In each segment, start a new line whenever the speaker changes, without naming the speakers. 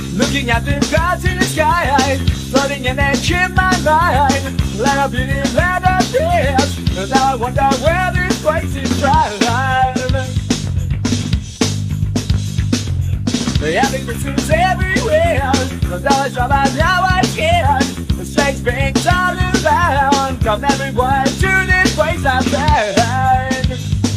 Looking at the clouds in the sky, floating an edge in my mind. Let a beauty, let a dance. And now I wonder where this place is right. Having pursuits everywhere. The dollars drop out, now I can. The strange things all around. Come everyone to this place I find.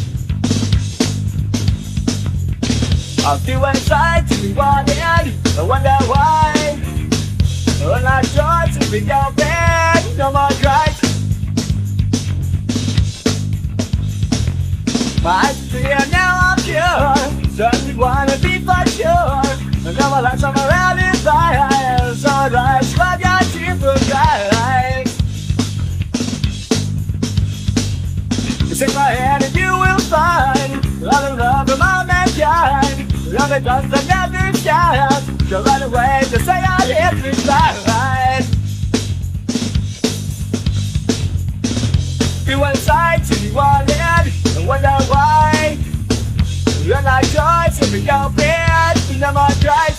I'll feel inside to be wanted. I wonder why. I'm not sure to be your bed. No more cries. My eyes are clear, now I'm pure. Certainly wanna be for sure. And now my life's all around inside. So I'd like to love your tears right. You take my hand and you will find all the love of all mankind. Love it does the never shine. So run away to say I live inside. You inside to be wanted. I wonder why. You're not yours to be your bed. No more tries.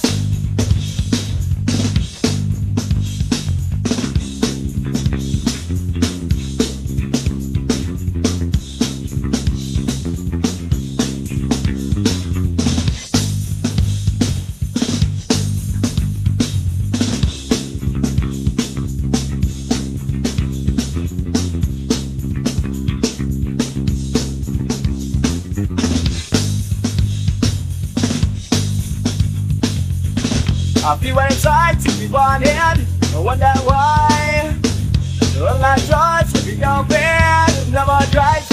I feel inside to be wanted. I wonder why. I'm not yours to be your bed. No more tries.